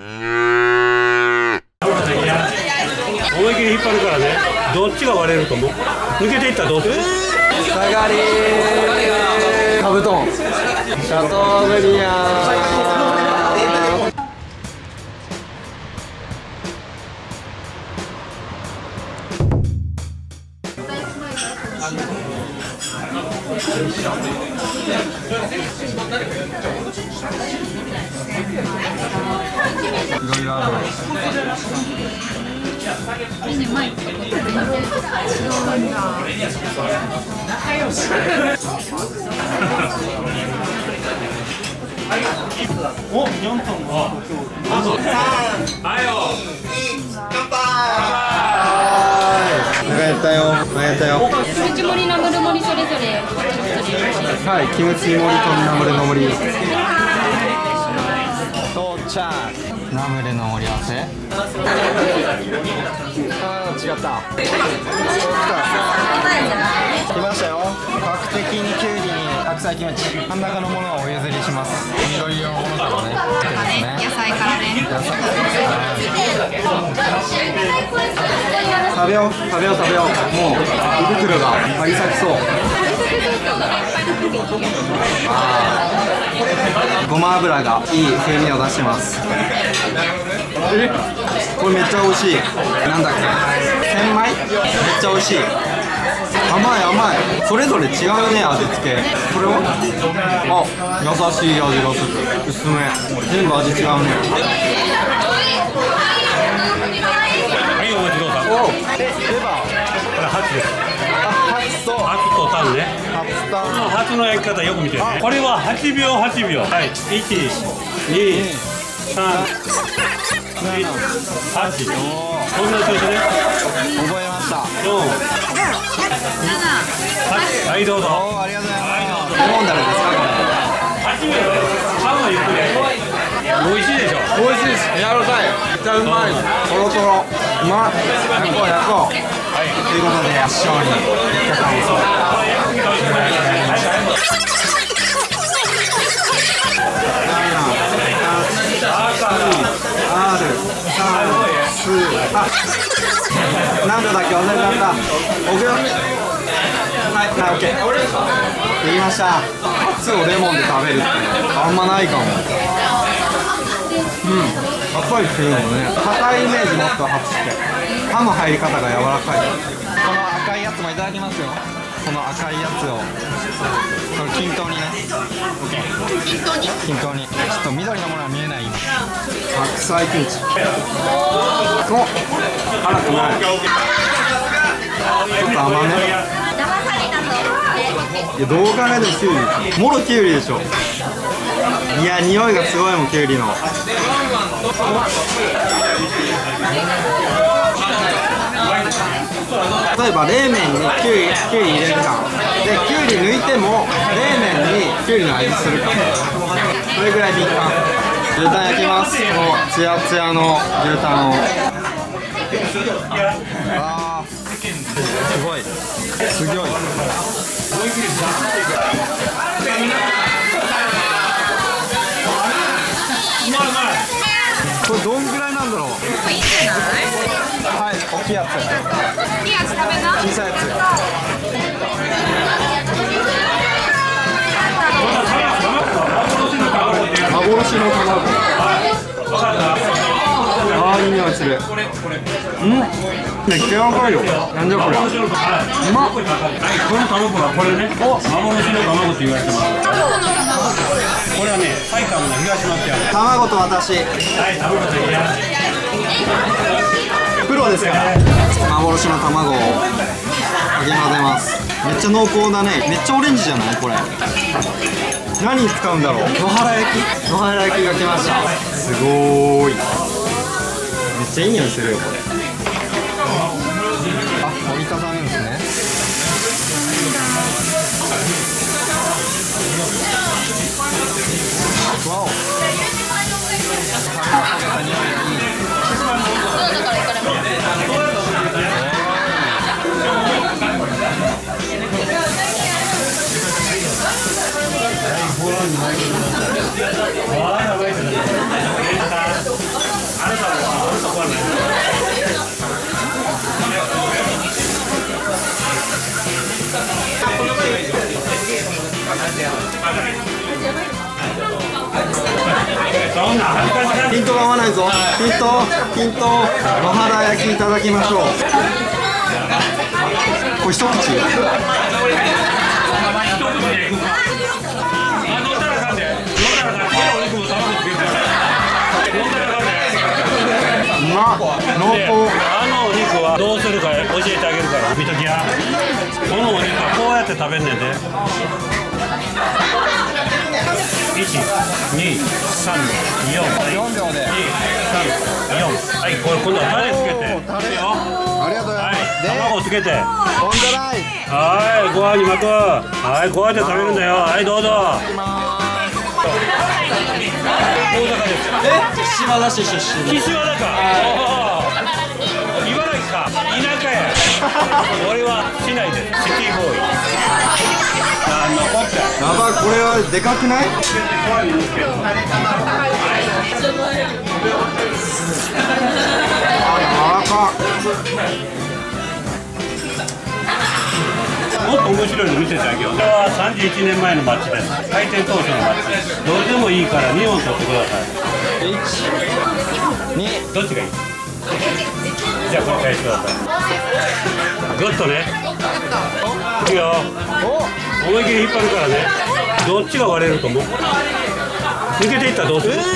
思い切り引っ張るからね。どっちが割れると思う？抜けていったらどうする？ 下がりカブトンシャトーブリアン。いろいろある。マイクとか全然違うんだ。 お、4トンは。はいよ。乾杯。 やったよ。やったよ。 キムチ盛りナムル盛りそれぞれ。 はい、キムチ盛りとナムルの盛り。到着。ナムルの盛り合わせ。あー、違った。来ましたよ。確的にキュウリに白菜キムチ。真ん中のものはお譲りします。緑色のものとかね。 野菜からね。 食べよう。もう胃袋が張り裂きそう。ごま油がいい風味を出してます。これめっちゃ美味しい。なんだっけ、千枚めっちゃ美味しい。甘い。それぞれ違うね、味付け。これは優しい味がする。薄め。全部味違うね。 はい、お待ちどうさん。 おレバー。 これハツです。 ハツとハツとタンね。 タン。 ハツの焼き方よく見てね。これは8秒。はい、1、2、3、8。こんな調子ね。 覚えました。 はい、どうぞ。 ありがとうございます。レモンダレですか、これ。 8秒。パンはゆっくり。美味しいでしょ。 美味しいです。柔らかい。めっちゃうまい。トロトロ。うまい。焼こう。ということで、勝利。何秒だっけ忘れちゃった。置くよ。はい、オッケー。できました。ハツをレモンで食べるってあんまないかも。やっぱりするのね。硬いイメージもっとハツって。歯の入り方が柔らかい。この赤いやつもいただきますよ。この赤いやつを。これ均等にね。均等に。ちょっと緑のものは見えない。白菜キムチ。お、辛くない。ちょっと甘め。いや、どう考えてもキュウリ。もろキュウリでしょ。いや、匂いがすごいもん、キュウリの。例えば冷麺にキュウリ入れるかで、キュウリ抜いても冷麺にキュウリの味するか、それぐらい敏感。牛タン焼きます。このツヤツヤの牛タンを。あー、すごいすごい。これどんぐらいなんだろう。 いいんじゃない？ はい、大きいやつ。 いいやつ食べな。 小さいやつ。幻の卵。ああ、いい匂いする。めっちゃ柔らかいよ。なんじゃこれ。うまっ。この卵はこれね、幻の卵って言われてます。これはね、埼玉の東松屋。 卵と私。 はい、卵といや。 プロですから。幻の卵をかき混ぜます。めっちゃ濃厚だね。めっちゃオレンジじゃないこれ。何に使うんだろう。野原焼きが来ました。すごーい。めっちゃいい匂いするよこれ。あ、折りたたむんですね。わお。 いぞ。ピント野原焼きいただきましょう。これ一口。うまっ、濃厚。 お肉はどうするか教えてあげるから見ときや。このお肉はこうやって食べんねんで。1、2、3、4、 4秒で。 2、3、4。はい、これ今度はタレつけて。 タレよ。ありがとうございます。 卵つけて。 オンザライ。 はい、ご飯に巻く。はい、こうやって食べるんだよ。はい、どうぞ。大阪です。 岸和田市出身。 岸和田か。茨城か。田舎や。俺は市内でシティボーイ。残った。 やばい、これはでかくない？ もっと面白いの見せてあげよう。これは31年前の街です。開店当初の街。どれでもいいから2本取ってください。 2、 どっちがいい？じゃあこれ返してください。グッとね。いくよ。思い切り引っ張るからね。どっちが割れると思う？抜けていったらどうする？ なに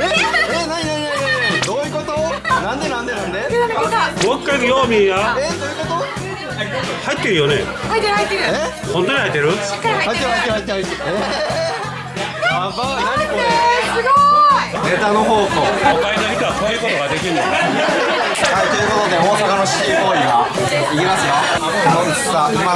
どういうこと？なんで？ もう一回よう見や。 どういうこと？ 入ってるよね。 入ってる入ってる。 本当に入ってる？ 入ってる。やばい、何これ？ すごい。 ネタの宝庫。 お買いの人はこういうことができるんだ。 はい、ということで大阪のシティボーイがいきますよ。さあ、いきます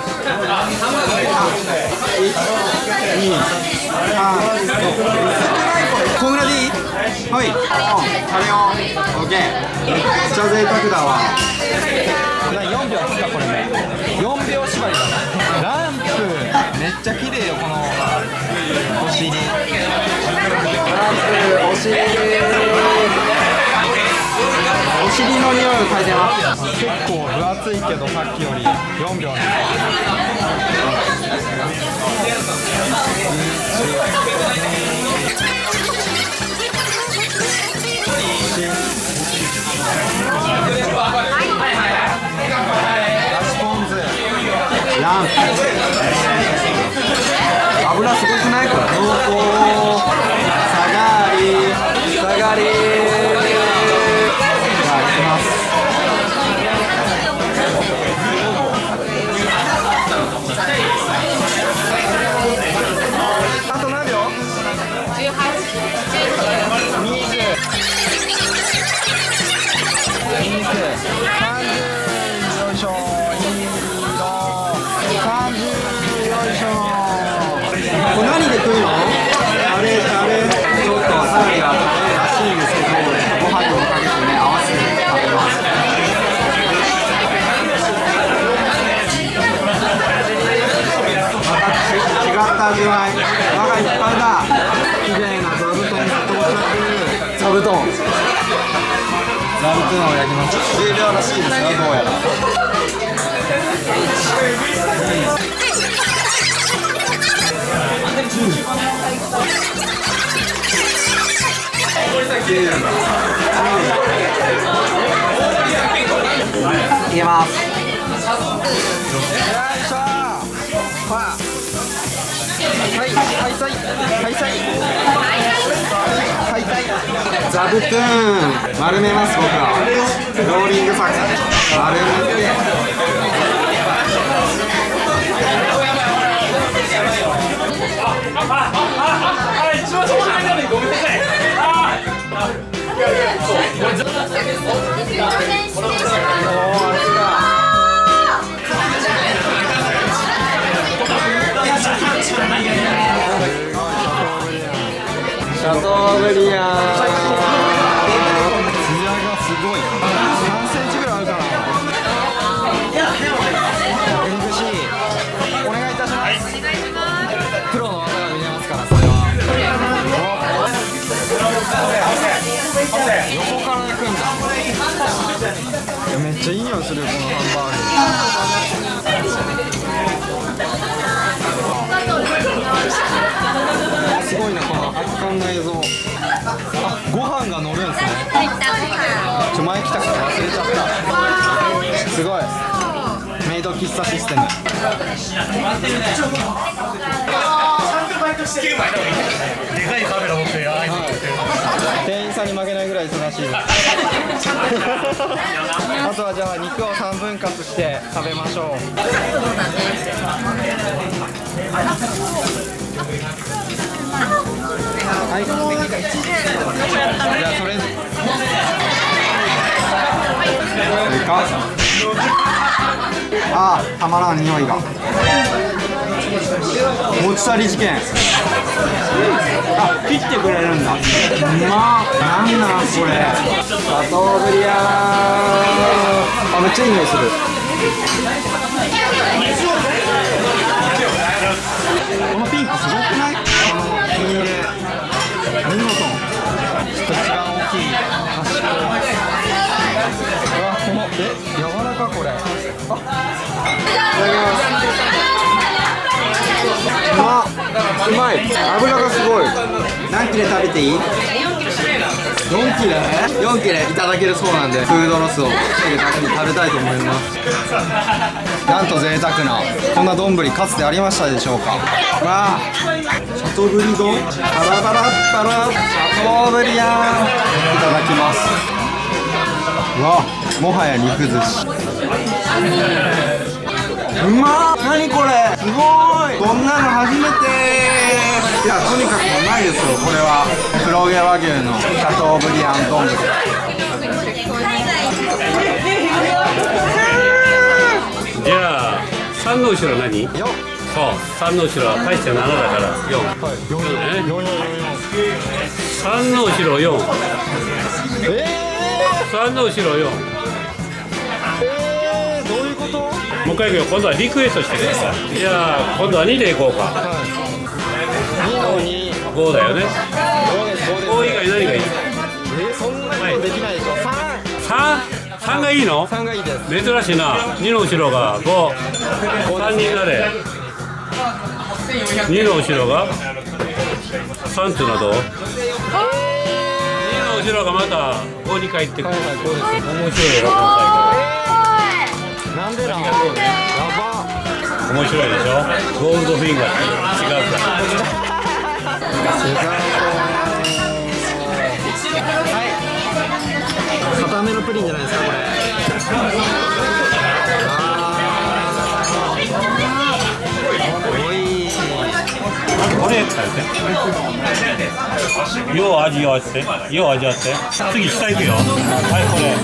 。1、2、3、こんぐらいでいい？はい。タレを。オッケー。めっちゃ贅沢だわ。4秒つかこれね。4秒縛りだな。ランプめっちゃ綺麗よこのお尻。ランプお尻。お尻の匂いを嗅いでます。結構分厚いけどさっきより4秒ね。ランプ油すごくない？これ濃厚。下がり。じゃあいきます。あと何秒？18、19、20、30。よいしょ。これ何で食うの？タレちょっとわさびがらしいんですけど、ご飯にもかけてね、合わせて食べます。また違った味わい。我がいっぱいだ。綺麗な座布団到着。座布団を焼きます。10秒らしいですよ、どうやら。いきます。座布団丸めます。僕はローリング作戦丸めて。 一番調子がいいのにごめんなさい。 シャトーブリアン。艶がすごい。3センチぐらいあるかな。お願いいたします。プロの技が見えますから、それは。横から行くんだ。めっちゃいい匂いするよ、このハンバーグ。すごいな、この圧巻の映像。あ、ご飯が乗るんですね。 喫茶システム。 でかいカメラ持って店員さんに負けないぐらい忙しいです。あとはじゃあ肉を3分割して食べましょう。はい。じゃあそれ。ああ、たまらん匂いが。持ち去り事件。あ、切ってくれるんだ。まあ、なんなんこれ。シャトーブリアン。あ、めっちゃいい匂いする。このピンクすごくない？この火入れ。見事。ちょっと一番大きい。この柔らかこれ。あ、いただきます。うまい。油がすごい。何切れ食べていい？4切れ？4切れいただけるそうなんで、フードロスを防ぐために食べたいと思います。なんと贅沢なこんな丼かつてありましたでしょうか。わあ、シャトーブリ丼、パラパラッパラ、シャトーブリアン、いただきます。わあ、もはや肉寿司。うまっ、何これ、すごい。こんなの初めて。いや、とにかくうまいですよ。これは黒毛和牛のシャトーブリアン丼。 じゃあ3の後ろ何？そう、3の後ろは大して7だから4。3の後ろ4。3の後ろ4。 どういうこと？ もう一回いくよ。今度はリクエストしてください。じゃあ今度は2でいこうか。 2の2。 5だよね。5以外何がいい？ そんなことできないでしょ。 3がいいの ？3がいいです。 珍しいな。2の後ろが5。3になれ。2の後ろが3っていうのはどう？ 2の後ろがまた5に帰ってくる。面白いよ。 なんでなん？やば。 面白いでしょ。ゴールドフィンガーって違うから。 固めのプリンじゃないですかこれ。おいしい。 これ食べて。よう味わって。よう味わって。次下行くよ。はいこれ。